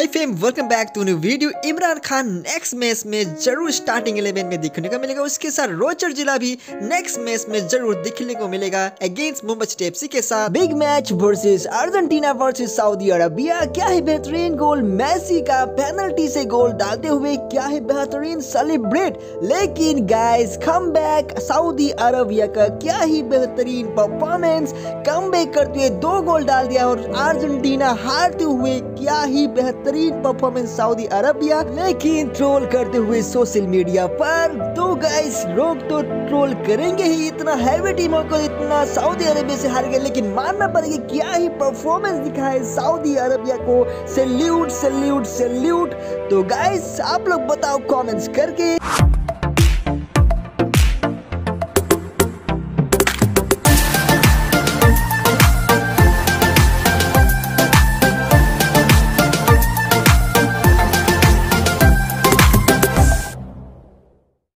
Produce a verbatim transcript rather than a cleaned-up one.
Hi fam, welcome back to new video. Imran Khan next match में जरूर starting eleven में दिखने को मिलेगा। उसके साथ रोचर जिला भी नेक्स्ट मैच में जरूर दिखने को मिलेगा अगेंस्ट मुंबई सिटी एफसी के साथ। Big match versus Argentina versus Saudi Arabia. क्या है बेहतरीन गोल मेसी का, पेनल्टी से गोल डालते हुए क्या है बेहतरीन सेलिब्रेट। लेकिन guys come back Saudi Arabia का क्या ही बेहतरीन परफॉर्मेंस, कम बैक करते हुए दो गोल डाल दिया और अर्जेंटीना हारते हुए क्या ही बेहतरीन परफॉर्मेंस सऊदी अरबिया। लेकिन ट्रोल करते हुए सोशल मीडिया पर, तो गाइस लोग तो ट्रोल करेंगे ही, इतना हैवी टीमों को इतना सऊदी अरबिया से हार गए, लेकिन मानना पड़ेगा क्या ही परफॉर्मेंस दिखा है सऊदी अरबिया को। Salute salute salute. तो गाइस आप लोग बताओ कमेंट्स करके।